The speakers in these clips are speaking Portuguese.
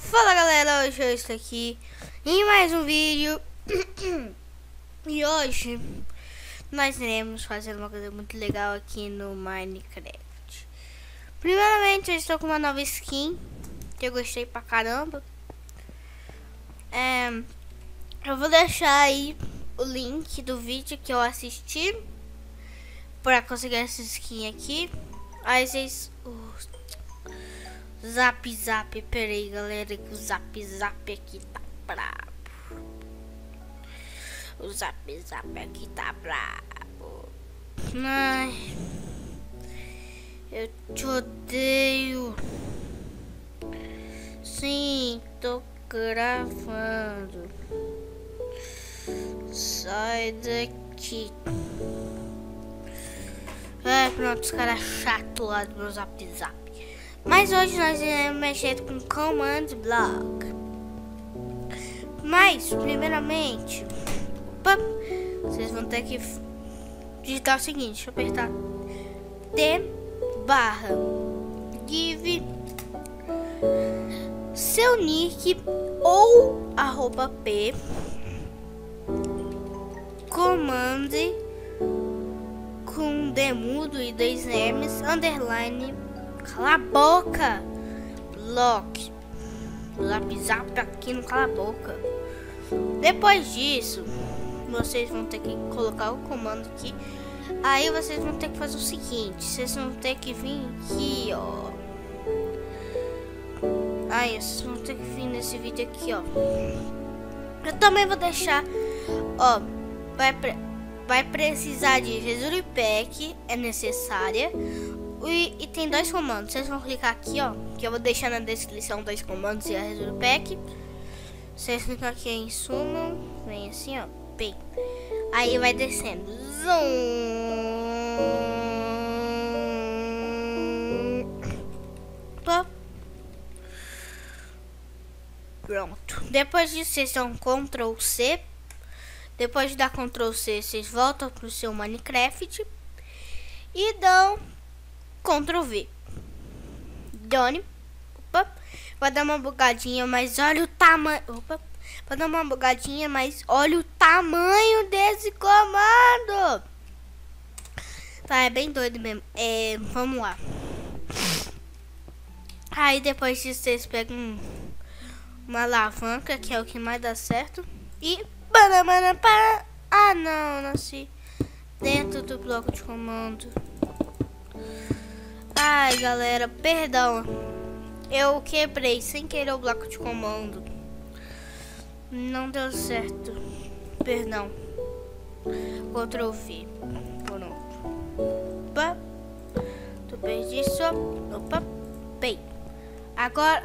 Fala galera, hoje eu estou aqui em mais um vídeo. E hoje nós iremos fazer uma coisa muito legal aqui no Minecraft. Primeiramente, eu estou com uma nova skin que eu gostei pra caramba. Eu vou deixar aí o link do vídeo que eu assisti pra conseguir essa skin aqui. Aí vocês... Zap, peraí galera, que o zap aqui tá brabo. O zap aqui tá brabo. Ai, eu te odeio. Sim, tô gravando. Sai daqui. Pronto, os caras chatos lá do meu zap. Mas hoje nós iremos mexer com Command Block. Mas, primeiramente, vocês vão ter que digitar o seguinte. Deixa eu apertar T/give seu nick ou @p command com demudo e 2 M's underline. Cala a boca, Block. Zap aqui, não cala a boca. Depois disso, vocês vão ter que colocar o comando aqui. Aí vocês vão ter que fazer o seguinte: vocês vão ter que vir aqui, ó. Aí vocês vão ter que vir nesse vídeo aqui, ó. Eu também vou deixar, ó. Vai precisar de Resolve Pack, é necessária. E tem 2 comandos. Vocês vão clicar aqui, ó, que eu vou deixar na descrição 2 comandos e a Resolve Pack. Vocês clicam aqui em Summon, vem assim, ó, bem. Aí vai descendo. Pronto. Depois disso, vocês dão Ctrl C. Depois de dar Ctrl C, vocês voltam pro seu Minecraft e dão Ctrl V. Done. Vai dar uma bugadinha, mas olha o tamanho. Vai dar uma bugadinha, mas olha o tamanho desse comando. Tá, é bem doido mesmo. Vamos lá. Aí depois disso vocês pegam uma alavanca, que é o que mais dá certo. E não, nasci dentro do bloco de comando. Ai, galera, perdão. Eu quebrei sem querer o bloco de comando. Não deu certo. Perdão. Ctrl V. Pronto. Opa. Tu perdi só. Opa. Bem. Agora.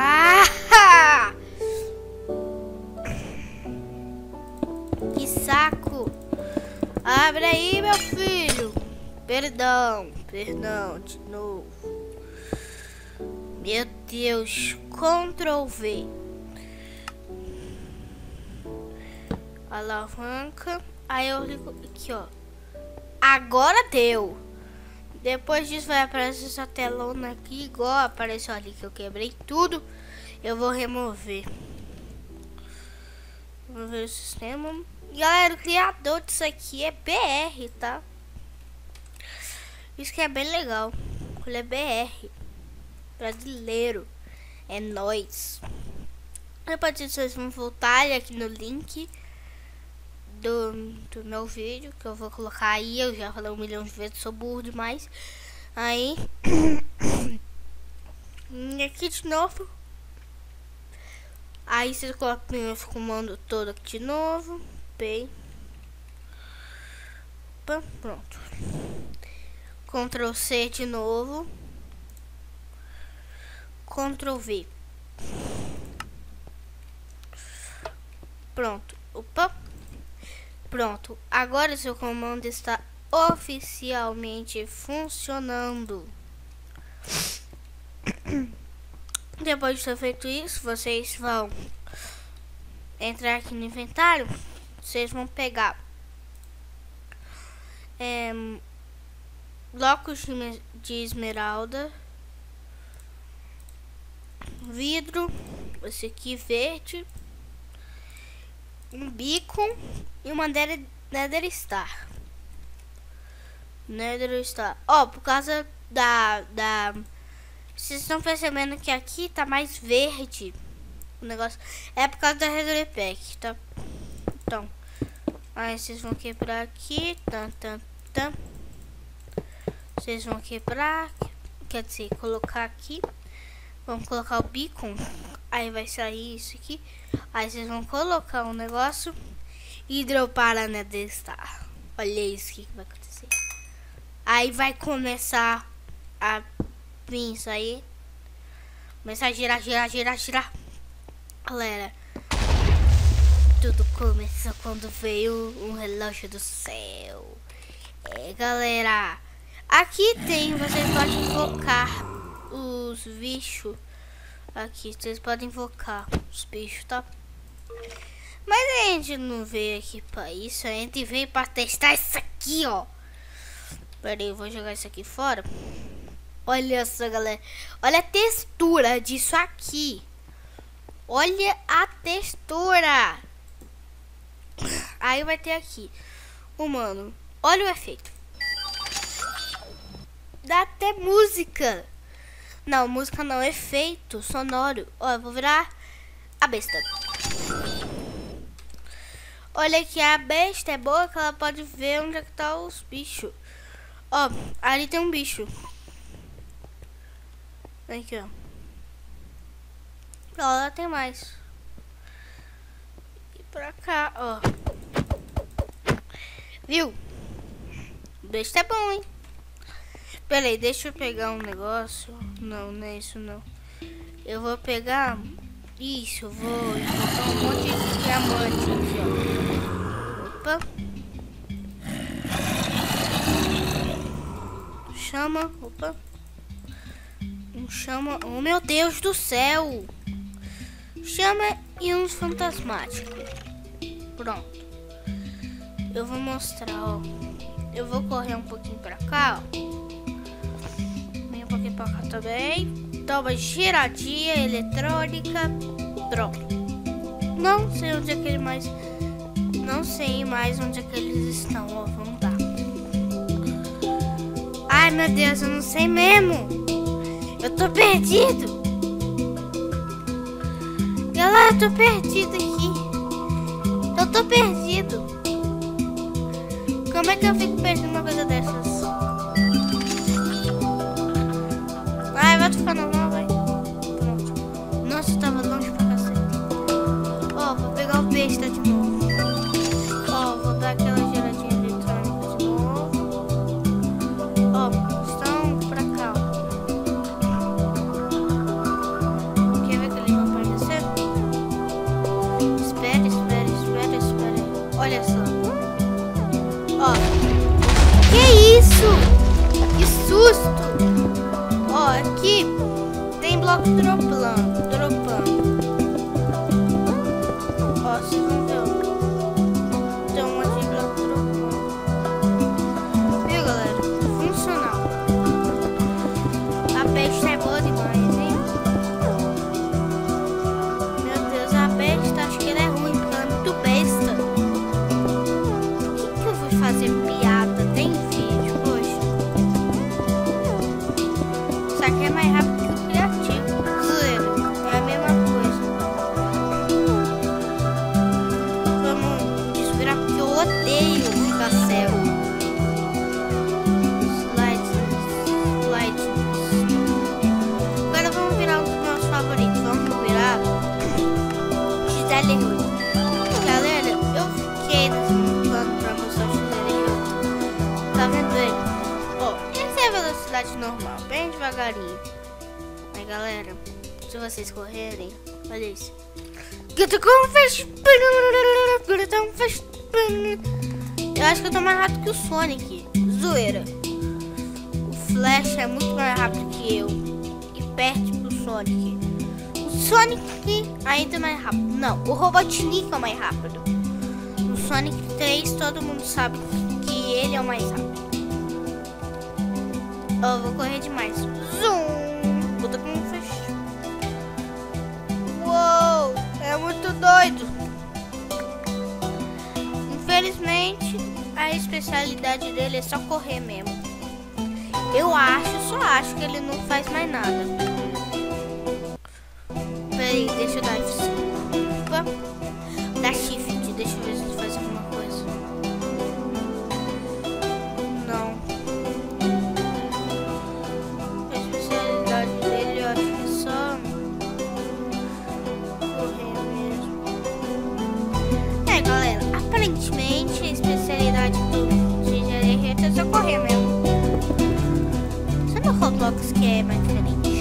Que saco. Abre aí, meu filho. Perdão, de novo. Meu Deus, Ctrl V. Alavanca. Aí eu ligo aqui, ó. Agora deu. Depois disso vai aparecer essa telona aqui, igual apareceu ali que eu quebrei tudo. Eu vou remover. Vamos ver o sistema. Galera, o criador disso aqui é BR, tá? Isso que é bem legal. Ele é BR. Brasileiro. É nóis. Depois disso vocês vão voltar aqui no link do meu vídeo, que eu vou colocar aí. Eu já falei 1 milhão de vezes, sou burro demais. Aí. E aqui de novo. Aí vocês colocam esse comando todo aqui de novo. Bem. Pronto. Ctrl C de novo. Ctrl V. Pronto. Opa. Pronto. Agora seu comando está oficialmente funcionando. Depois de ter feito isso, vocês vão entrar aqui no inventário. Vocês vão pegar blocos de esmeralda, vidro esse aqui verde, um beacon e uma Nether Star. Ó, por causa vocês estão percebendo que aqui tá mais verde o negócio. É por causa da Resolve Pack, tá? Então, aí vocês vão quebrar aqui. Vocês vão quebrar, quer dizer, colocar aqui. Vamos colocar o beacon. Aí vai sair isso aqui. Aí vocês vão colocar um negócio e dropar a Nether Star. Olha isso que vai acontecer. Aí vai começar a vir isso aí. Começar a girar. Galera, tudo começou quando veio um relógio do céu. Galera, aqui tem, vocês podem invocar os bichos. Aqui, vocês podem invocar os bichos, tá? Mas a gente não veio aqui pra isso, a gente veio pra testar isso aqui, ó. Pera aí, eu vou jogar isso aqui fora. Olha só, galera. Olha a textura disso aqui. Olha a textura. Aí vai ter aqui. Mano, olha o efeito. Dá até música. Não, música não, efeito sonoro. Ó, eu vou virar a besta. Olha que a besta é boa, que ela pode ver onde é que tá os bichos. Ó, ali tem um bicho. Aqui, ó. Ó, lá tem mais. E pra cá, ó. Viu? Besta é bom, hein? Pera aí, deixa eu pegar um negócio. Não, não é isso não. Eu vou pegar... Isso, eu vou botar um monte de diamante aqui, ó. Opa. Chama, opa. Chama, oh meu Deus do céu. Chama e uns fantasmáticos. Pronto. Eu vou mostrar, ó. Eu vou correr um pouquinho pra cá, ó. Vem um pouquinho pra cá também. Toma giradinha eletrônica. Pronto. Não sei onde é que ele mais... Não sei mais onde é que eles estão, ó. Vamos dar. Ai, meu Deus, eu não sei mesmo. Eu tô perdido. Galera, eu tô perdido aqui. Eu tô perdido. Como é que eu fico perdido numa coisa dessas? Ai, vai ficar normal, vai. Pronto. Nossa, eu tava longe pra cacete. Ó, vou pegar o besta de novo. Ó, vou dar aquela geradinha eletrônica de novo. Ó, estão pra cá, ó. Quer ver que eles vão aparecer? Espera. Olha só. Ó. Que isso? Que susto! Ó, aqui tem bloco dropando. Ó, vocês vão ver, ó. Tem um monte de bloco dropando. Viu, galera? Funcional. A besta é boa demais, hein? Meu Deus, a besta, acho que ela é ruim, porque ela é muito besta. Por que eu vou fazer piada? Tem vídeo, poxa. Isso aqui é mais rápido que o criativo. Zoeira, é a mesma coisa. Vamos desvirar porque eu odeio ficar cego. Slides. Agora vamos virar um dos meus favoritos. Vamos virar Gisele Rui. Galera, eu fiquei nesse plano pra mostrar o Gisele Rui. Tá vendo ele? Ó, essa é a velocidade normal, bem devagarinho. Aí, galera, se vocês correrem, olha isso. Eu acho que eu tô mais rápido que o Sonic. Zoeira. O Flash é muito mais rápido que eu. E perde pro Sonic. O Sonic ainda é mais rápido. Não, o Robotnik é o mais rápido. No Sonic 3 todo mundo sabe que ele é o mais rápido. Ó, eu vou correr demais. Zoom. Vou dar com um flash. Uou. especialidade dele é só correr mesmo. Só acho que ele não faz mais nada. Peraí, deixa eu dar F5. Opa. Dá Shift, deixa eu ver se ele faz alguma coisa. Não. A especialidade dele eu acho que é só correr mesmo. Galera, aparentemente a especialidade do Gigereta é só correr mesmo. Só no Roblox que é mais diferente.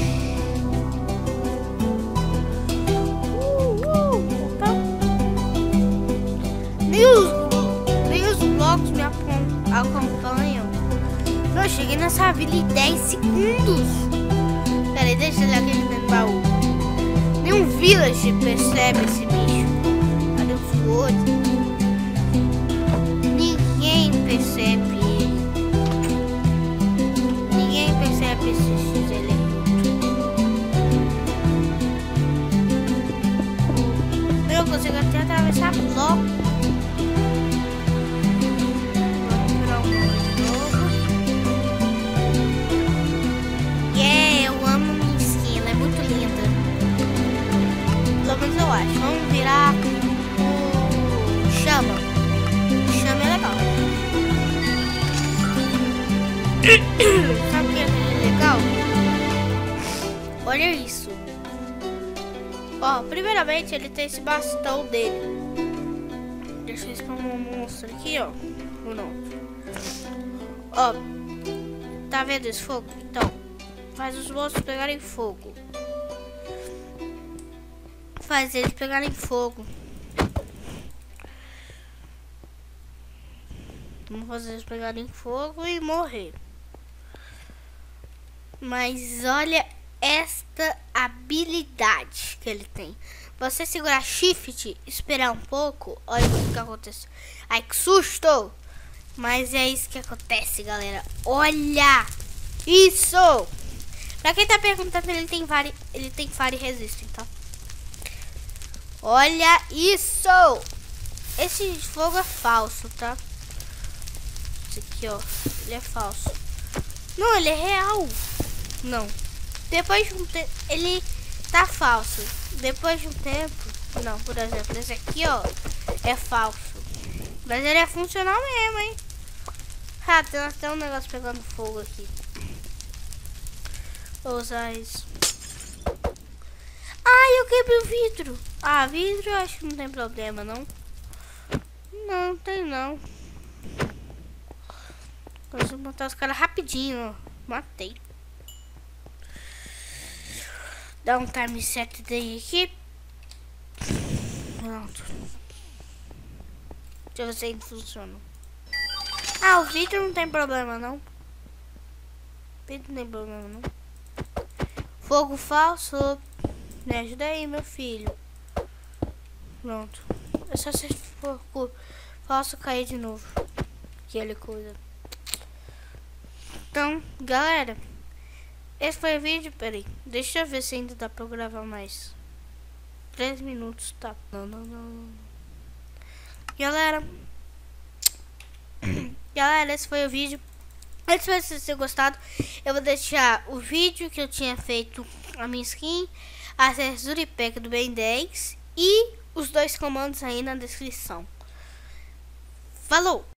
Opa. Nem os blocos me acompanham. Eu cheguei nessa vila em 10 segundos. Peraí, deixa eu olhar aquele dentro do baú. Nenhum village percebe esse bicho. Cadê os outros? Ninguém percebe ele. Ninguém percebe esse elementos. Eu consigo até atravessar bloco. Vamos virar um novo. Eu amo minha skin, ela é muito linda. Pelo menos eu acho. Vamos virar o Chama. Chama é legal. Sabe o que é legal? Olha isso. Ó, primeiramente ele tem esse bastão dele. Deixa eu spamar um monstro aqui, ó. Ou não. Ó. Tá vendo esse fogo? Então, faz os monstros pegarem fogo. Faz eles pegarem fogo. Vamos fazer eles pegarem fogo e morrer. Mas olha esta habilidade que ele tem. Você segurar Shift, esperar um pouco. Olha o que acontece. Ai, que susto! Mas é isso que acontece, galera. Olha isso! Pra quem tá perguntando, ele tem Fire Resistant, tá? Olha isso! Esse fogo é falso, tá? Esse aqui, ó. Ele é falso. Não, ele é real. Não. Depois de um tempo, ele tá falso. Depois de um tempo... Não, por exemplo, esse aqui, ó, é falso. Mas ele é funcional mesmo, hein? Ah, tem até um negócio pegando fogo aqui. Vou usar isso. Ai, eu quebrei o vidro. Ah, vidro eu acho que não tem problema, não. Não, tem não. Consigo matar os caras rapidinho, ó. Matei. Dá um time set daí aqui. Pronto. Deixa eu ver se ainda funciona. Ah, o vidro não tem problema, não. O vidro não tem problema, não. Fogo falso. Me ajuda aí, meu filho. Pronto. É só se fogo falso cair de novo. Aquela coisa. Então, galera, esse foi o vídeo. Peraí, deixa eu ver se ainda dá pra eu gravar mais 3 minutos, tá? Não. Galera, esse foi o vídeo. Espero que vocês tenham gostado. Eu vou deixar o vídeo que eu tinha feito, a minha skin, a textura pack do Ben 10 e os 2 comandos aí na descrição. Falou!